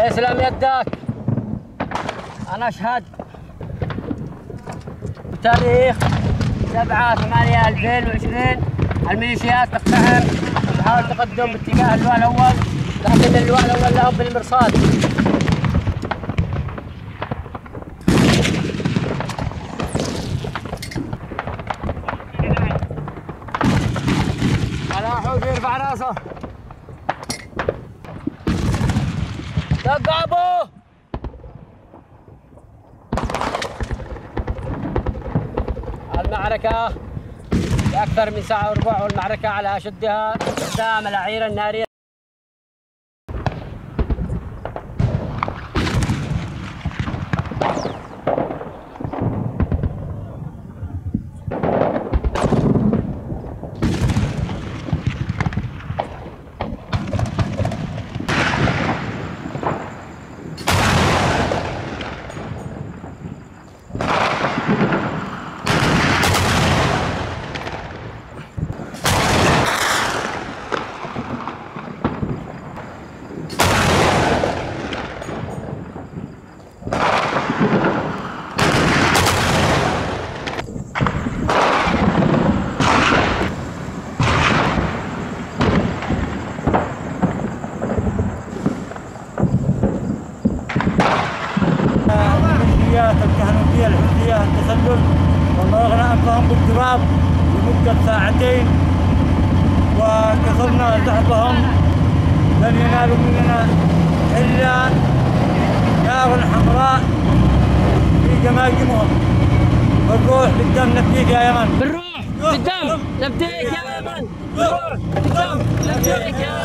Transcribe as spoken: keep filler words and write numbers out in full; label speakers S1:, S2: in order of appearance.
S1: يسلم يدك. أنا أشهد بتاريخ سبعة ثمانية ألفين وعشرين الميليشيات تقتحم وتحاول تقدم باتجاه اللواء الأول، لكن اللواء الأول لهم بالمرصاد. على حوث يرفع راسه. دق أبوه. المعركة لأكثر من ساعة وربع، والمعركة على أشدها باستخدام الأعيرة النارية.
S2: الكهنوتية الحوثية التسلل وضرغنا أنفهم بالتراب لمدة ساعتين، وكسرنا زحفهم. لن ينالوا مننا إلا نار حمراء في جماجمهم. بالروح بالدم نفديك يا يمن،
S1: بالروح بالدم نفديك يا يمن، بالروح بالدم نفديك يا يمن.